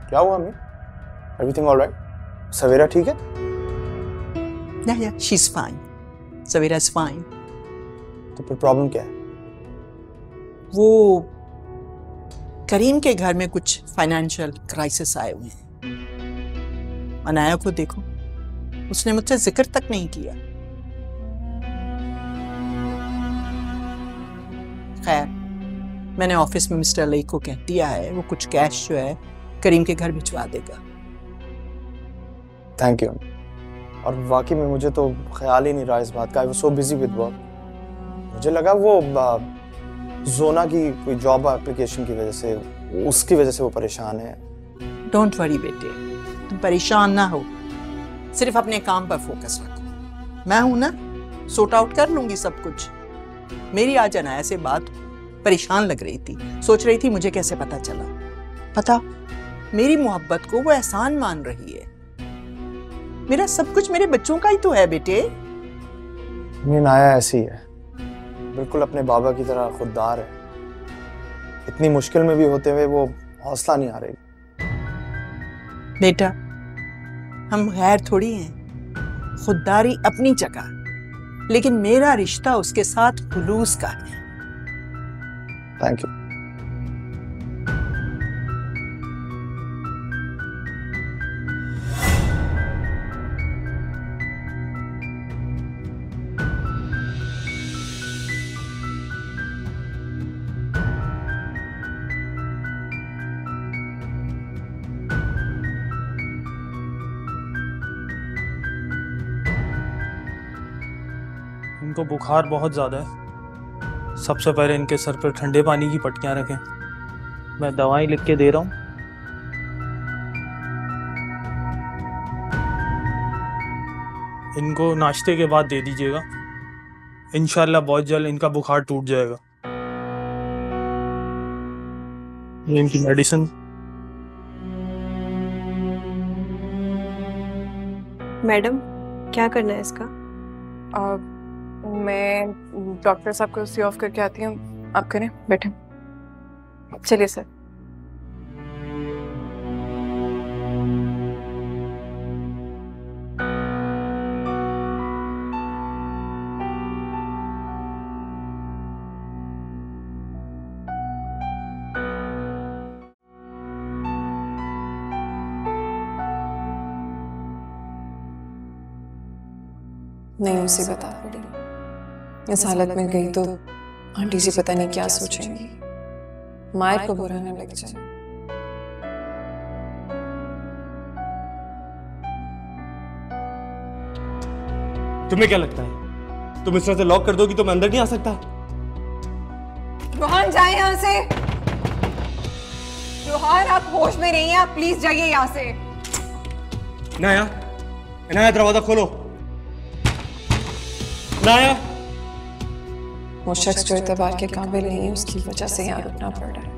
क्या हुआ अम्मी? Everything alright? सवेरा ठीक है? Yeah, she's fine. Savira is fine. तो फिर प्रॉब्लम क्या है? वो करीम के घर में कुछ फाइनेंशियल क्राइसिस आए हुए हैं। अनाया को देखो, उसने मुझसे जिक्र तक नहीं किया। खैर, मैंने ऑफिस में मिस्टर अली को कह दिया है, वो कुछ कैश जो है करीम के घर भिजवा देगा। Thank you. और वाकई में मुझे तो ख्याल ही नहीं रहा इस बात का। I was so busy with work. मुझे लगा वो जोना की कोई जॉब एप्लीकेशन की वजह से, उसकी वजह से वो परेशान है। डोंट वरी बेटे, तुम परेशान ना हो, सिर्फ अपने काम पर फोकस रखो। मैं हूं ना, सॉर्ट आउट कर लूंगी सब कुछ। मेरी आज अनाया से बात परेशान लग रही थी, सोच रही थी मुझे कैसे पता चला। पता, मेरी मोहब्बत को वो एहसान मान रही है। मेरा सब कुछ मेरे बच्चों का ही तो है बेटे। नाया ऐसी है, बिल्कुल अपने बाबा की तरह खुददार है। इतनी मुश्किल में भी होते हुए वो हौसला नहीं आ रही। बेटा, हम गैर थोड़ी हैं, खुददारी अपनी जगह, लेकिन मेरा रिश्ता उसके साथ खुलूस का है। Thank you. इनको बुखार बहुत ज़्यादा है। सबसे पहले इनके सर पर ठंडे पानी की पट्टियाँ रखें। मैं दवाई लिख के दे रहा हूँ। इनको नाश्ते के बाद दे दीजिएगा, इंशाल्लाह बहुत जल्द इनका बुखार टूट जाएगा। ये इनकी मेडिसिन। मैडम, क्या करना है इसका? मैं डॉक्टर साहब को सी ऑफ करके आती हूँ, आप करें, बैठे। चलिए सर। नहीं मुसीबत आ पड़ी, इस हालत में गई तो आंटी जी पता नहीं क्या सोचेंगी, मायर को बुरा न लग जाए। तुम्हें क्या लगता है तुम इस तरह से लॉक कर दोगी तो मैं अंदर नहीं आ सकता? रोहन, जाए यहाँ से। रोहन, आप होश में नहीं हैं, आप प्लीज जाइए यहाँ से। नाया, नाया दरवाजा खोलो। नाया। वो शख्स जो एतबार के काबिल नहीं है, उसकी वजह से यहाँ रुकना पड़ रहा है।